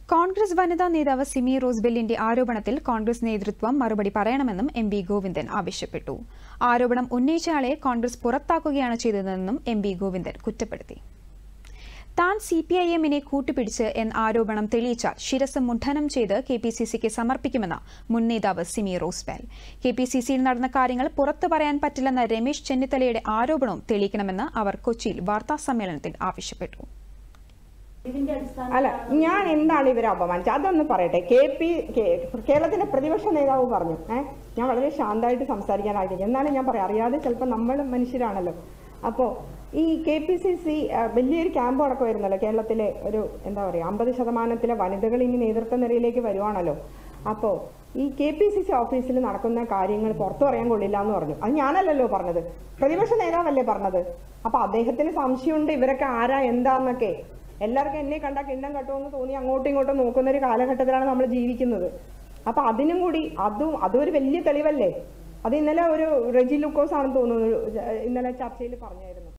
കോൺഗ്രസ് വനിതാ നേതാവ് സിമി റോസ്ബെല്ലിന്റെ ആരോപണത്തിൽ കോൺഗ്രസ് നേതൃത്വം മറുപടി പറയണമെന്നും എം.വി. ഗോവിന്ദൻ ആവശ്യപ്പെട്ടു. ആരോപണം ഉന്നയിച്ചയാളെ കോൺഗ്രസ് പുറത്താക്കുകയാണ് ചെയ്തതെന്നും എം.വി. ഗോവിന്ദൻ കുറ്റപ്പെടുത്തി. താൻ സിപിഐഎമ്മിനെ കൂട്ടുപിടിച്ച് എന്ന ആരോപണം തെളിയിച്ചാൽ ശിരസ് മുണ്ഡനം ചെയ്ത് കെപിസിസിക്ക് സമർപ്പിക്കുമെന്ന് മുൻ നേതാവ് സിമി റോസ്ബെൽ. കെപിസിസിയിൽ നടന്ന കാര്യങ്ങൾ പുറത്തു പറയാൻ പറ്റില്ലെന്ന രമേശ് ചെന്നിത്തലയുടെ ആരോപണവും തെളിയിക്കണമെന്ന് അവർ കൊച്ചിയിൽ വാർത്താസമ്മേളനത്തിൽ ആവശ്യപ്പെട്ടു. അല്ല, ഞാൻ എന്താണ് ഇവരെ അപമാനിച്ചത് അതൊന്ന് പറയട്ടെ. കേരളത്തിന്റെ പ്രതിപക്ഷ നേതാവ് പറഞ്ഞു, ഞാൻ വളരെ ശാന്തമായിട്ട് സംസാരിക്കാൻ ആഗ്രഹിക്കും. എന്നാലും ഞാൻ പറയാം, അറിയാതെ ചിലപ്പോൾ നമ്മൾ മനുഷ്യരാണല്ലോ. അപ്പോൾ ഈ KPCC വലിയൊരു ക്യാമ്പ് നടക്കുമായിരുന്നല്ലോ കേരളത്തിലെ. ഒരു എന്താ പറയുക, 50% വനിതകൾ ഇനി നേതൃത്വ നിരയിലേക്ക് വരുവാണല്ലോ. അപ്പോൾ ഈ KPCC ഓഫീസിൽ നടക്കുന്ന കാര്യങ്ങൾ പുറത്തു പറയാൻ കൊള്ളില്ല എന്ന് പറഞ്ഞു. അത് ഞാനല്ലല്ലോ പറഞ്ഞത്, പ്രതിപക്ഷ നേതാവല്ലേ പറഞ്ഞത്. അപ്പോൾ അദ്ദേഹത്തിന് സംശയമുണ്ട് ഇവരൊക്കെ ആരാ എന്താന്നൊക്കെ. എല്ലാവർക്കും എന്നെ കണ്ടാൽ കിണ്ണം കട്ടുമെന്ന് തോന്നി അങ്ങോട്ടും ഇങ്ങോട്ടും നോക്കുന്ന ഒരു കാലഘട്ടത്തിലാണ് നമ്മൾ ജീവിക്കുന്നത്. അപ്പൊ അതിനും കൂടി അതൊരു വലിയ തെളിവല്ലേ. അത് ഇന്നലെ ഒരു റെജി ലൂക്കോസ് ആണെന്ന് തോന്നുന്നു ഇന്നലെ ചർച്ചയിൽ പറഞ്ഞായിരുന്നു.